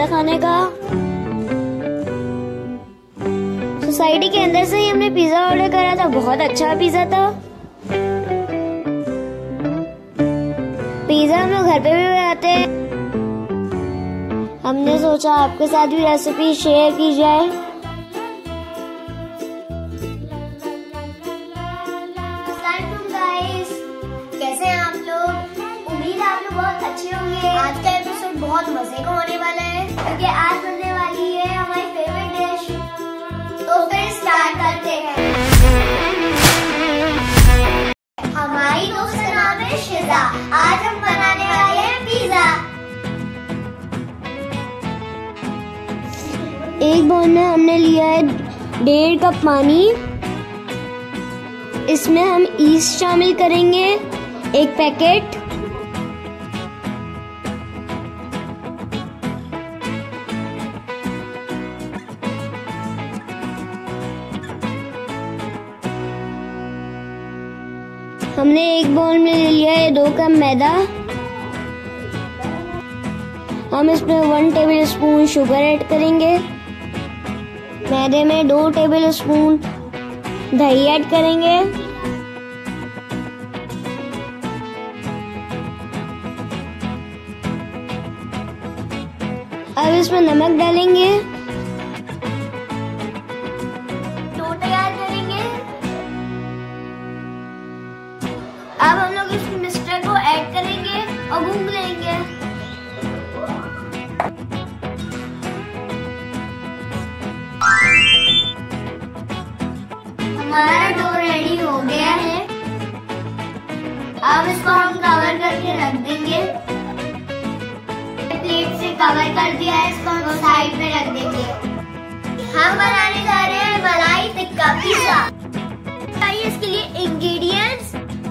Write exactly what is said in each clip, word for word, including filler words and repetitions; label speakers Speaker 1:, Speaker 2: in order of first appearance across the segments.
Speaker 1: Pizza खाने का। Society के अंदर से ही हमने पिज्जा ऑर्डर करा था, बहुत अच्छा पिज्जा था। पिज्जा हम लोग घर पे भी बनाते हैं। हमने सोचा आपके साथ भी रेसिपी शेयर की जाए।
Speaker 2: कैसे हैं आप लोग? उम्मीद है आप लोग बहुत अच्छे होंगे। आज का एपिसोड बहुत मजे का होने वाला है क्योंकि आज बनने वाली है हमारी फेवरेट डिश। तो फिर स्टार्ट करते हैं। हमारी दोस्त का नाम है शिजा। आज हम बनाने वाले हैं पिज्जा।
Speaker 1: एक बाउल में हमने लिया है डेढ़ कप पानी। इसमें हम ईस्ट शामिल करेंगे, एक पैकेट। हमने एक बाउल में ले लिया है दो कप मैदा। हम इसमें one tablespoon sugar add करेंगे। मैदे में दो टेबल स्पून दही ऐड करेंगे। अब इसमें नमक डालेंगे।
Speaker 2: डो तैयार करेंगे। अब हम लोग इस मिक्सचर को ऐड करेंगे और गूंद लेंगे। हमारा डो रेडी हो गया है। अब इसको हम कवर करके रख देंगे। प्लेट से कवर कर दिया है, इसको हम साइड में रख देंगे। हम बनाने जा रहे हैं मलाई टिक्का पिज्जा। चाहिए इसके लिए ingredients.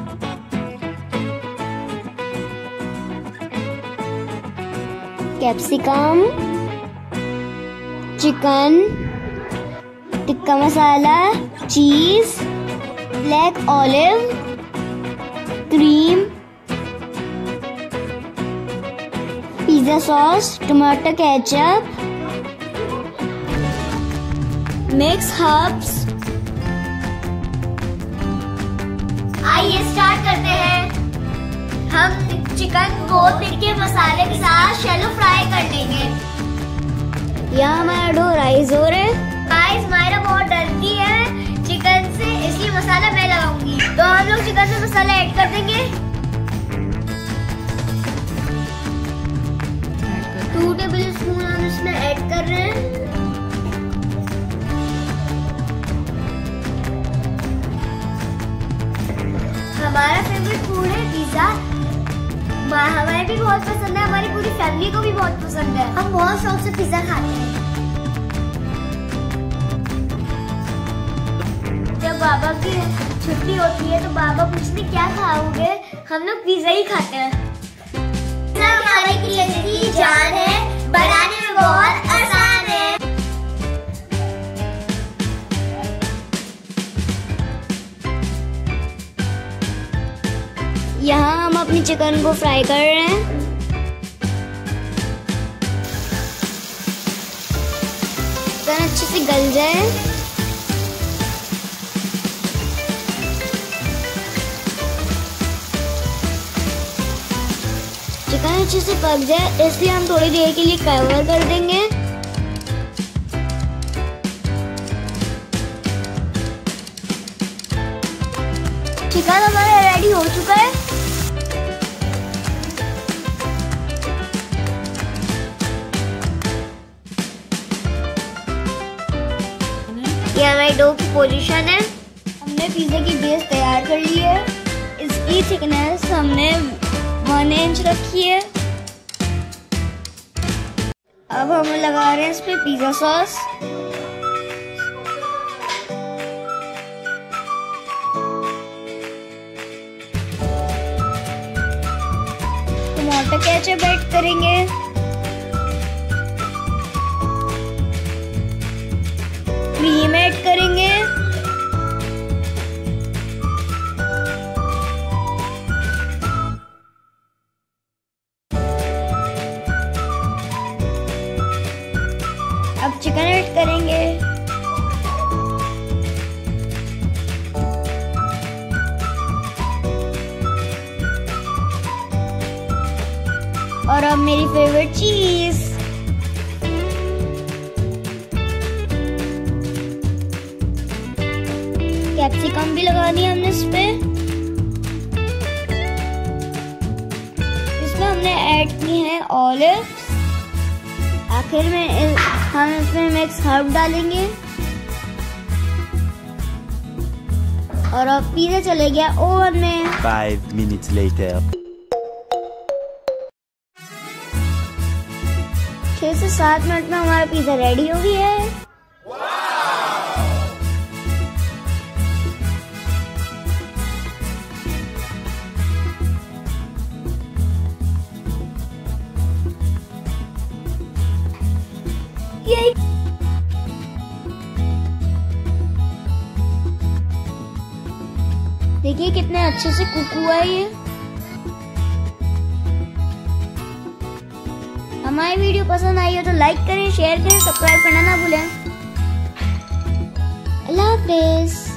Speaker 1: Capsicum, chicken, tikka masala, cheese, black olive, cream, pizza sauce, tomato ketchup, mix herbs.
Speaker 2: आइए स्टार्ट करते हैं। हम चिकन को टिक्के मसाले के साथ शैलो फ्राई कर लेंगे।
Speaker 1: यहाँ हमारा डो राइस हो रहा है।
Speaker 2: गाइस मायरा बहुत डरती है चिकन से, इसलिए मसाला मैं लगाऊंगी। तो हम लोग चिकन में मसाला ऐड कर देंगे। टू टेबल स्पून हम इसमें ऐड कर रहे हैं। हमारा फेवरेट फूड है पिज्जा। हमें भी बहुत पसंद है, हमारी पूरी फैमिली को भी बहुत पसंद है। हम बहुत शौक से पिज्जा खाते हैं। जब बाबा की छुट्टी होती है तो बाबा पूछते क्या खाओगे, हम लोग पिज्जा ही खाते हैं। पिज्जा हमारे लिए की जान है, बनाने में बहुत आसान है।
Speaker 1: यहाँ हम अपनी चिकन को फ्राई कर रहे हैं। चिकन अच्छे से गल जाए। चिकन अच्छे से पक जाए, इसलिए हम थोड़ी देर के लिए कवर कर देंगे।
Speaker 2: चिकन हमारा रेडी हो चुका है। ये हमारी डो की पोजीशन है।
Speaker 1: हमने पिज्जा की बेस तैयार कर ली है। इसकी थिकनेस हमने वन इंच रखी है। अब हम लगा रहे हैं इस पे pizza sauce. Tomato ketchup add करेंगे। क्रीम ऐड करेंगे। Favourite cheese. कैप्सिकम भी लगा दिया हमने इस पे। इसमें हमने ऐड की है ऑलिव्स। आखिर में हम इसमें मिक्स हर्ब डालेंगे और अब पिज़्ज़ा चले गया ओवन में।
Speaker 3: Five minutes later.
Speaker 1: छह से सात मिनट में हमारा पिज़्ज़ा रेडी हो गया है। ये देखिए कितने अच्छे से कुक हुआ है ये। हमारी वीडियो पसंद आई हो तो लाइक करें, शेयर करें, सब्सक्राइब करना ना भूलें। अल्लाह हाफिज़।